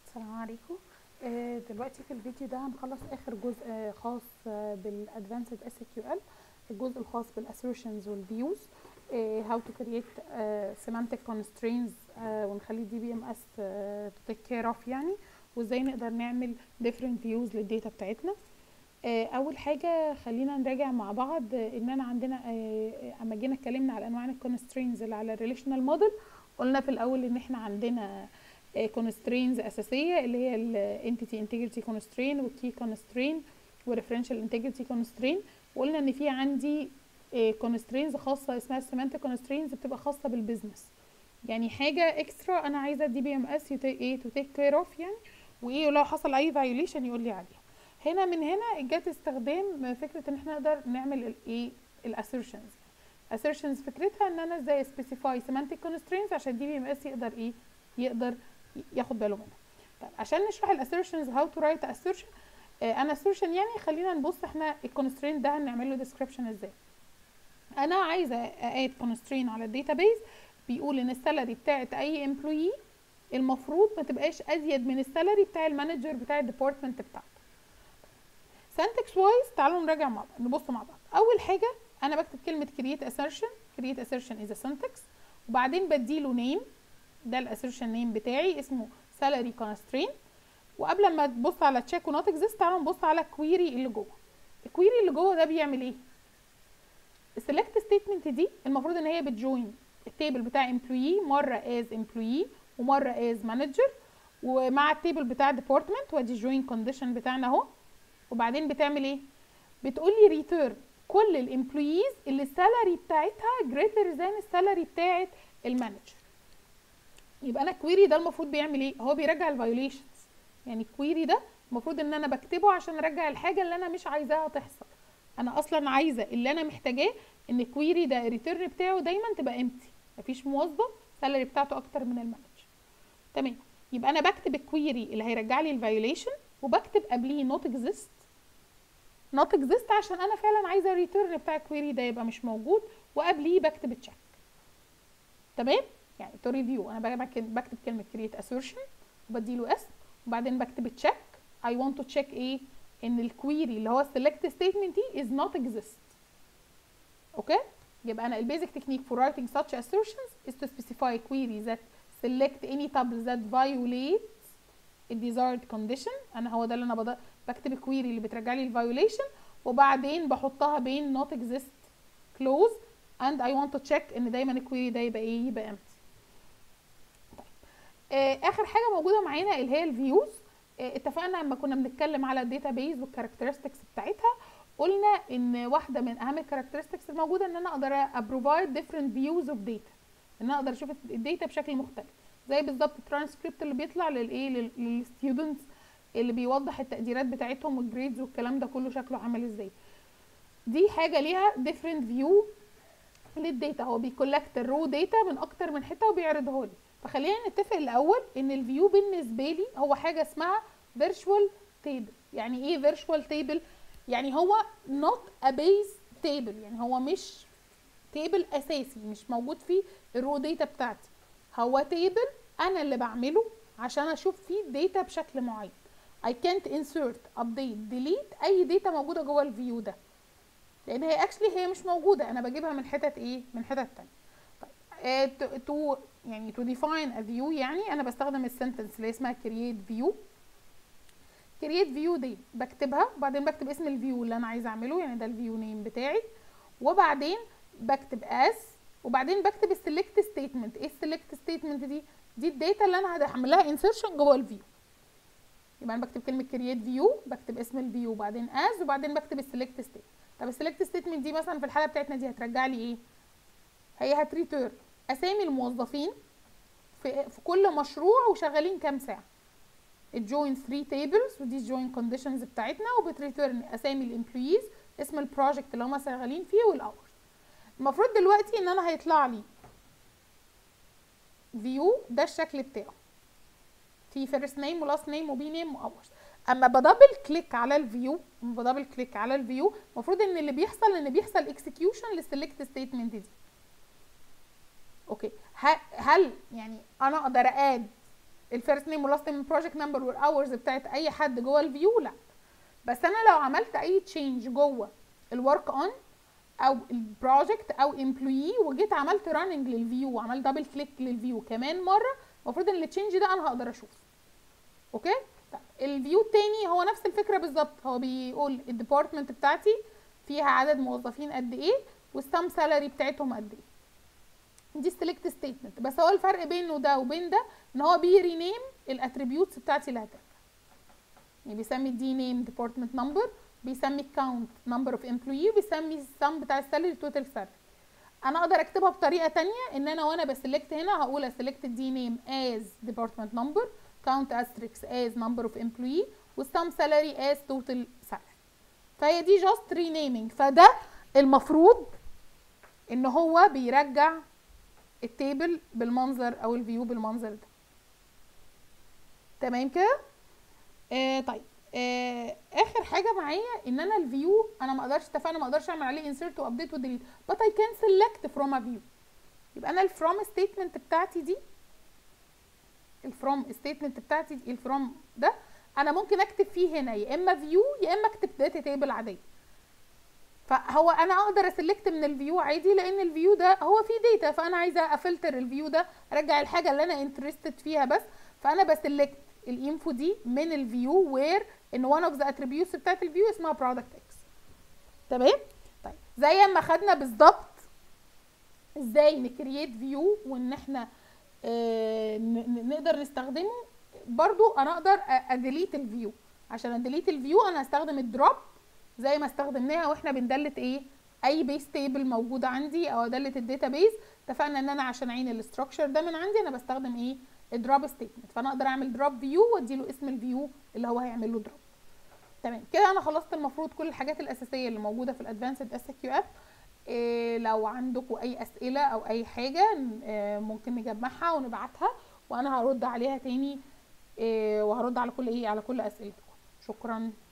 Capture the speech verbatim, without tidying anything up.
السلام عليكم. آه، دلوقتي في الفيديو ده هنخلص اخر جزء آه، خاص آه، بالادفانسد اس كيو ال، الجزء الخاص بالاسيرشنز والفيوز، هاو تو كرييت سيمانتك كونسترينز ونخلي دي بي ام اس تو تيك كير اوف يعني، وازاي نقدر نعمل ديفرنت فيوز للداتا بتاعتنا. آه، اول حاجه خلينا نراجع مع بعض آه، ان انا عندنا آه، اما جينا اتكلمنا على انواع الكونسترينز اللي على الريليشنال موديل، قلنا في الاول ان احنا عندنا كونسترينز اساسيه اللي هي الانتيتي انتجريتي كونسترين والكي كونسترين والريفرنشال انتجريتي كونسترين، وقلنا ان في عندي كونسترينز خاصه اسمها السيمانتك كونسترينز بتبقى خاصه بالبيزنس، يعني حاجه اكسترا انا عايزه الدي بي ام اس ايه تو تيك كير اوف يعني، وايه لو حصل اي فايوليشن يقول لي عليها. هنا من هنا جت استخدام فكره ان احنا نقدر نعمل الايه الاسيرشنز. assertions فكرتها ان انا ازاي specify semantic constraints عشان دي بي ام اس يقدر ايه يقدر ياخد باله منها. طيب عشان نشرح الاسيرشنز how to write assertion، آه انا assertion يعني خلينا نبص احنا الكونسترين ده هنعمل له description ازاي. انا عايزه اد كونسترين على الداتابيز بيقول ان السالري بتاعت اي امبلوي المفروض ما تبقاش ازيد من السالري بتاع المانجر بتاع الديبارتمنت بتاعته. syntax wise تعالوا نراجع مع بعض، نبص مع بعض. اول حاجه انا بكتب كلمه create assertion، create assertion is a syntax، وبعدين بديله name، ده الاسيرشن نيم بتاعي اسمه salary constraint. وقبل ما تبص على check و not exist تعالوا نبص على الكويري اللي جوه. الكويري اللي جوه ده بيعمل ايه؟ السلكت ستيتمنت دي المفروض ان هي بتجوين التيبل بتاع employee مره as employee ومره as manager، ومع التيبل بتاع department، وادي الجوين كونديشن بتاعنا اهو. وبعدين بتعمل ايه؟ بتقول لي ريتيرن كل الامبلويز اللي السالري بتاعتها greater than السالري بتاعت المانجر. يبقى انا الكويري ده المفروض بيعمل ايه؟ هو بيرجع الفايوليشنز، يعني الكويري ده المفروض ان انا بكتبه عشان ارجع الحاجه اللي انا مش عايزاها تحصل. انا اصلا عايزه اللي انا محتاجاه ان الكويري ده الريتيرن بتاعه دايما تبقى امتي، مفيش موظف السالري بتاعته اكتر من المانجر. تمام، يبقى انا بكتب الكويري اللي هيرجع لي الفايوليشن، وبكتب قبليه نوت اكزيست نوت اكزيست عشان انا فعلا عايزه الريتيرن بتاع الكويري ده يبقى مش موجود، وقبليه بكتب تشيك. تمام، يعني تو ريفيو انا بكتب كلمه create assertion وبديله اسم، وبعدين بكتب تشيك I want to check ايه؟ ان الكويري اللي هو select statement دي is not exist. اوكي، يبقى انا البيزك تكنيك for writing such assertions is to specify query that select any tuple that violates a desired condition. انا هو ده اللي انا بض... بكتب الكويري اللي بترجع لي الفايوليشن، وبعدين بحطها بين not exist clause and I want to check ان دايما الكويري ده يبقى ايه؟ يبقى empty. طيب آه اخر حاجه موجوده معانا اللي هي الفيوز. آه اتفقنا لما كنا بنتكلم على الداتابيز والكاركترستكس بتاعتها، قلنا ان واحده من اهم الكاركترستكس الموجوده ان انا اقدر ابروفايد different views of data، ان انا اقدر اشوف الداتا بشكل مختلف، زي بالظبط الترانسكريبت اللي بيطلع للايه للستودنتس اللي بيوضح التقديرات بتاعتهم والجريدز والكلام ده كله شكله عامل ازاي. دي حاجه ليها different view للداتا، هو بيكولكت الرو داتا من اكتر من حته وبيعرضها لي. فخلينا نتفق الاول ان الفيو بالنسبه لي هو حاجه اسمها فيرتشوال تيبل. يعني ايه فيرتشوال تيبل؟ يعني هو not a base table، يعني هو مش تيبل اساسي مش موجود فيه الرو داتا بتاعتي، هو تيبل انا اللي بعمله عشان اشوف فيه داتا بشكل معين. I can't insert update delete اي داتا موجوده جوه الفيو ده، لان هي اكشلي هي مش موجوده، انا بجيبها من حتت ايه؟ من حتت تانية. طيب تو يعني تو ديفاين ا فيو، يعني انا بستخدم السنتنس اللي اسمها كرييت فيو. كرييت فيو دي بكتبها، وبعدين بكتب اسم الفيو اللي انا عايزه اعمله، يعني ده الفيو نيم بتاعي، وبعدين بكتب اس، وبعدين بكتب السلكت ستيتمنت. ايه السلكت ستيتمنت دي؟ دي الداتا اللي انا هعمل لها انسرشن جوه الفيو. يبقى انا بكتب كلمه كرييت فيو، بكتب اسم الفيو، وبعدين اس، وبعدين بكتب السلكت ستيتمنت. طب السلكت ستيتمنت دي مثلا في الحاله بتاعتنا دي هترجع لي ايه؟ هي هتريتيرن اسامي الموظفين في, في كل مشروع وشغالين كام ساعه. الجوين ثلاثة تيبلز، ودي الجوين كونديشنز بتاعتنا، وبتريتيرن اسامي الامبلويز، اسم البروجكت اللي هم شغالين فيه، والاورز. المفروض دلوقتي ان انا هيطلع لي فيو ده الشكل بتاعه، في فيرست نيم ولاست نيم وبي نيم واورز. اما بدبل كليك على الفيو اما بدبل كليك على الفيو المفروض ان اللي بيحصل ان بيحصل اكسكيوشن للسلكت ستيتمنت دي. اوكي، هل يعني انا اقدر اد الفيرست نيم واللاست نيم البروجكت نمبر والاورز بتاعت اي حد جوه الفيو لا. بس انا لو عملت اي تشينج جوه الورك اون او البروجكت او امبلوي وجيت عملت راننج للفيو وعملت دبل كليك للفيو كمان مره، المفروض ان التشينج ده انا هقدر اشوفه. اوكي. طيب الفيو التاني هو نفس الفكره بالظبط، هو بيقول الديبارتمنت بتاعتي فيها عدد موظفين قد ايه والسم سالري بتاعتهم قد ايه. دي سيلكت ستيتمنت، بس هو الفرق بينه ده وبين ده ان هو بيرينيم الاتريبيوتس بتاعتي اللي هترجع. يعني بيسمي الدي نيم ديبارتمنت نمبر، بيسمي الكاونت نمبر اوف امبلوي، بيسمي السم بتاع السالري توتال سالري. انا اقدر اكتبها بطريقه ثانيه، ان انا وانا بسلكت هنا هقول اسلكت الدي نيم از ديبارتمنت نمبر، كاونت استريكس از نمبر اوف امبلوي، والسم سالري از توتال سالري. فهي دي جاست رينيمينج. فده المفروض ان هو بيرجع التيبل بالمنظر او الفيو بالمنظر ده. تمام كده؟ آه طيب آه اخر حاجه معايا ان انا الفيو انا ما اقدرش، اتفقنا ما اقدرش اعمل عليه انسيرت وابديت وديليت، but I can select from a view. يبقى انا الفروم ستيتمنت بتاعتي دي، الفروم ستيتمنت بتاعتي دي الفروم ده انا ممكن اكتب فيه هنا يا اما فيو يا اما اكتب داتا تيبل عاديه. فهو انا اقدر اسلكت من الفيو عادي لان الفيو ده هو فيه داتا، فانا عايزه افلتر الفيو ده ارجع الحاجه اللي انا انترستد فيها بس، فانا بسلكت الانفو دي من الفيو وير ان وان اوف ذا اتريبيوتس بتاعت الفيو اسمها برودكت اكس. تمام؟ طيب زي ما خدنا بالظبط ازاي نكرييت فيو وان احنا آه نقدر نستخدمه، برضو انا اقدر اديليت الفيو. عشان اديليت الفيو انا هستخدم الدروب زي ما استخدمناها واحنا بندلت ايه اي بيس تيبل موجوده عندي او ادلت الداتا بيز. اتفقنا ان انا عشان اعين الاستراكشر ده من عندي انا بستخدم ايه الدروب ستيتمنت، فانا اقدر اعمل دروب فيو وادي له اسم الفيو اللي هو هيعمل له دروب. تمام كده انا خلصت المفروض كل الحاجات الاساسيه اللي موجوده في الادفانسد اس كيو ال. إيه لو عندكم اي اسئله او اي حاجه إيه ممكن نجمعها ونبعتها وانا هرد عليها تاني، إيه وهرد على كل ايه على كل اسئلتكم. شكرا.